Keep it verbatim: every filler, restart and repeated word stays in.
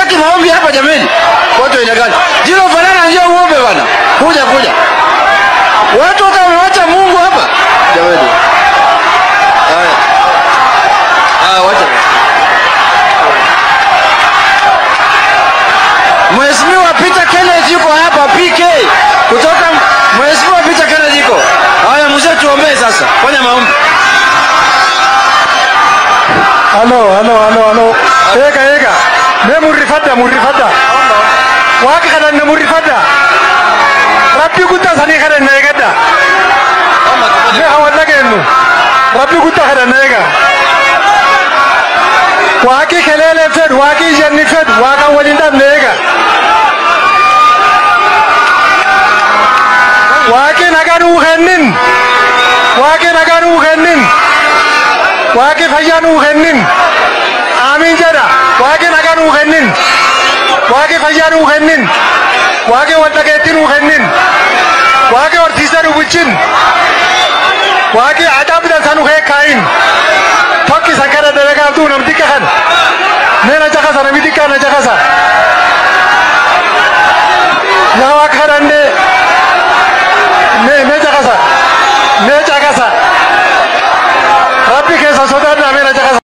Hatutaki maombi hapa jameni. Watu inagani. Jilo fanana njia uombe bana. Kuja kuja. Watu wamewacha Mungu hapa. Jameni. Haya. Ah, wacha. Mheshimiwa Peter Kennedy yuko hapa P K. Kutoka Mheshimiwa Peter Kennedy yuko. Haya mzee tuombee sasa. Fanya maombi. Halo, halo, halo, halo. Ega, ega. Me murifada, murifada. Waki kada na murifada. Rabbi kuta sani kada na egada. Me hawana genu. Rabbi kuta kada na ega. Waki kelele fed, waki jenni fed, waka walinda na ega. Waki naganu hennin. Waki naganu hennin. Waki fayanu hennin. Amin jada. Waki naganu hennin. Waki fayanu hennin. Waki wantagetinu hennin. Waki ortisanu buchin. Waki adab dan sanu he kain. Fakki sankara devega tu namdika kan. Nena jakasa namidika na jakasa.